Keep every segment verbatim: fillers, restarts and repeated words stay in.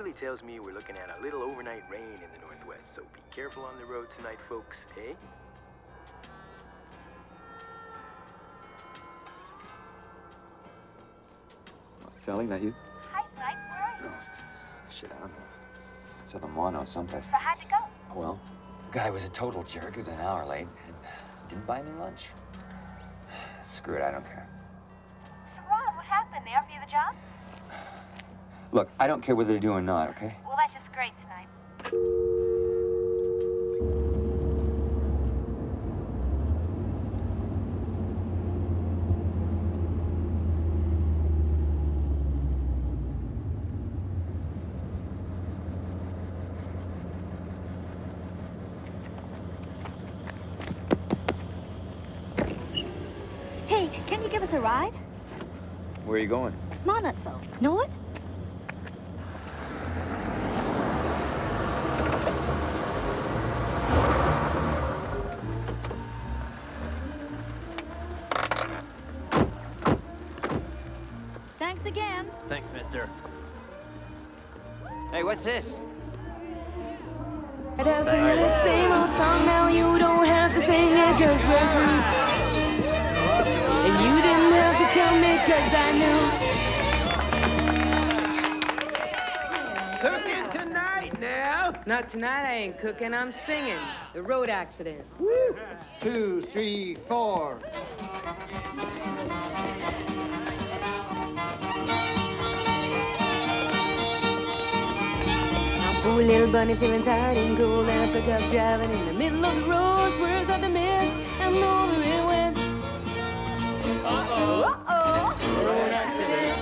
Charlie tells me we're looking at a little overnight rain in the northwest, so be careful on the road tonight, folks, eh? Sally, that you? Hi, Snipe. Where are you? Oh, shit, I don't know. Southern Mono, someplace. So how'd it go? Well, the guy was a total jerk. He was an hour late and didn't buy me lunch. Screw it, I don't care. So, Ron, what happened? They offer you the job? Look, I don't care whether they do or not, okay? Well, that's just great, Snipe. Hey, can you give us a ride? Where are you going? Monmouthville. Know it? Thanks again. Thanks, mister. Hey, what's this? It doesn't the same old song now. You don't have to sing it just for free. And you didn't have to tell me cause I knew. Cooking tonight now. Not tonight, I ain't cooking, I'm singing. The road accident. Woo. Two, three, four. Poor little bunny feeling tired and cold, and I pick up driving in the middle of the road, swears out the mist, and over it went. Uh-oh. Uh-oh. Road accident.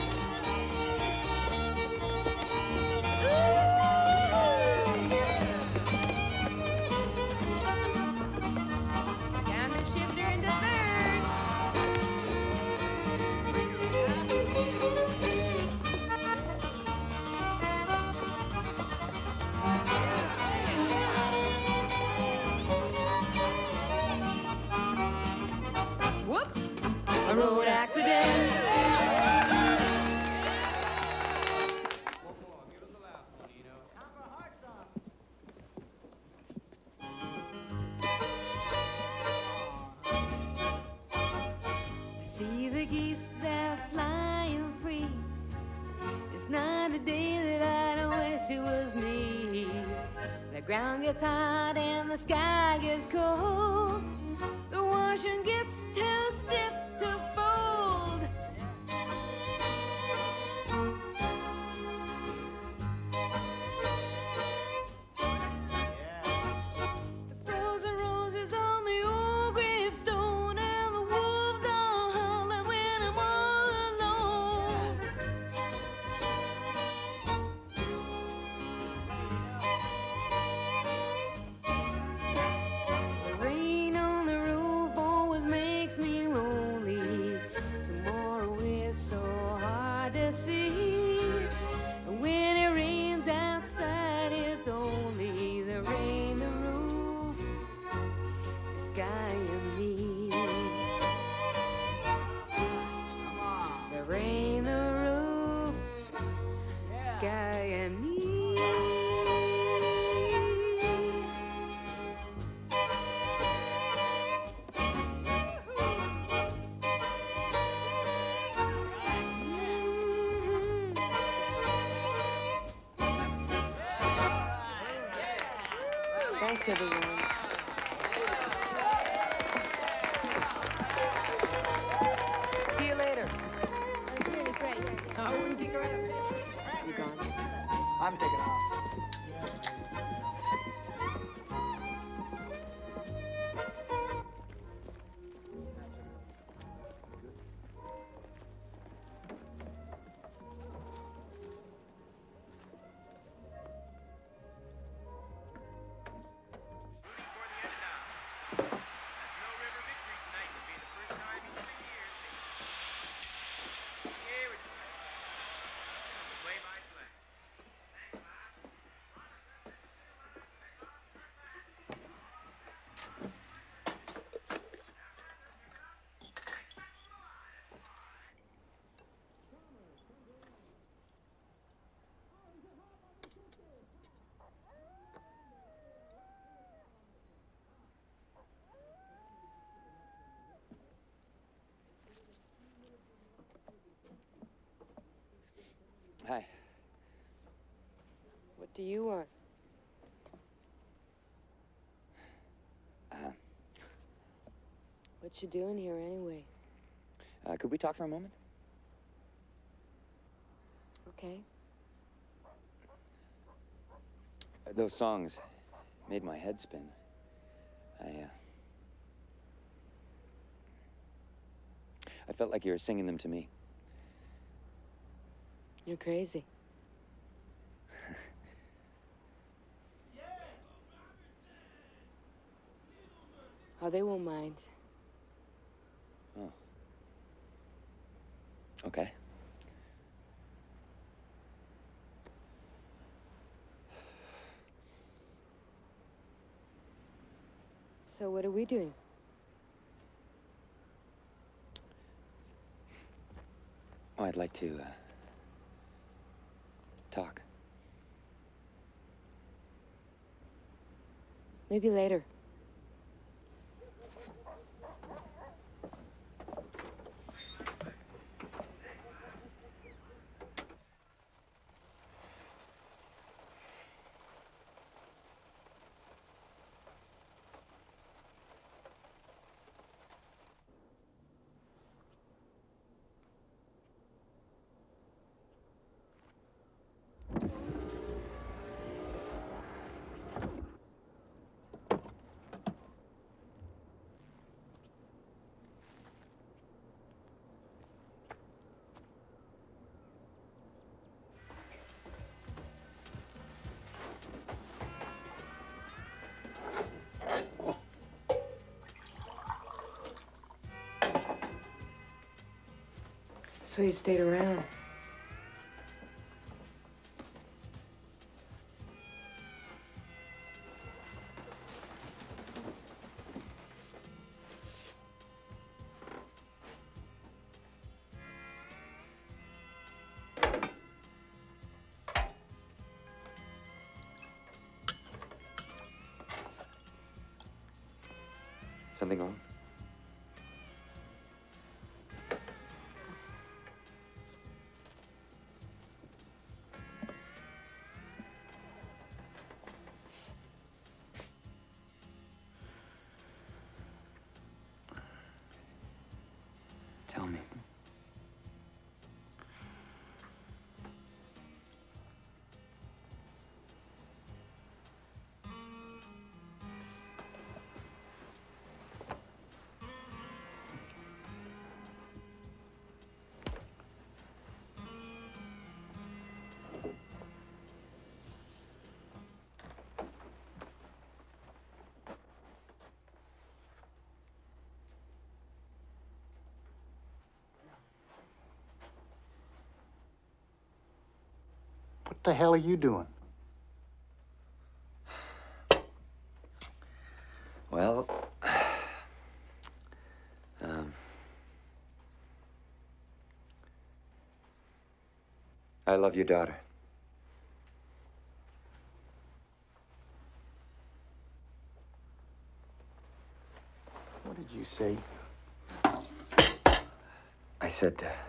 Down the shifter into third. Whoop! A road accident. See the geese, they're flying free. It's not a day that I don't wish it was me. The ground gets hot and the sky gets cold. The washing gets too stiff to fold. The frozen roses on the old gravestone, and the wolves all howling when I'm all alone. The rain on the roof always makes me lonely. Tomorrow is so hard to see. And when it rains outside, it's only the rain, the roof, the sky, and me. The rain, the roof, sky, and me. Thanks, everyone. See you later. That's really great. I wouldn't kick her out. You gone? I'm taking off. Hi. What do you want? Uh, What you doing here anyway? uh, could we talk for a moment? Okay. Uh, those songs made my head spin. I, uh... I felt like you were singing them to me. You're crazy. Oh, they won't mind. Oh. Okay. So what are we doing? Oh, I'd like to, uh... talk. Maybe later. So you stayed around. Something wrong? Tell me. What the hell are you doing? Well, um, I love your daughter. What did you say? I said, uh,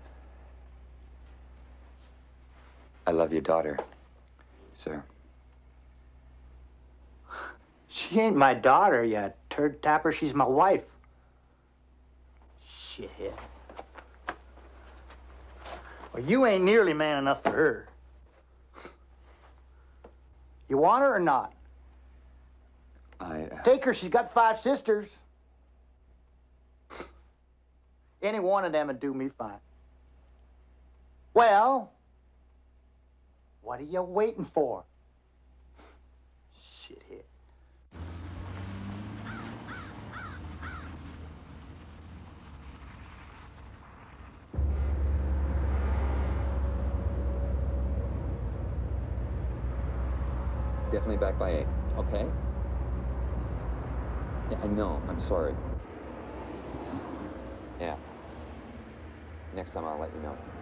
I love your daughter, sir. She ain't my daughter, you turd tapper. She's my wife. Shithead. Well, you ain't nearly man enough for her. You want her or not? I, uh... Take her. She's got five sisters. Any one of them would do me fine. Well, what are you waiting for? Shithead. Definitely back by eight, okay? Yeah, I know, I'm sorry. Yeah. Next time I'll let you know.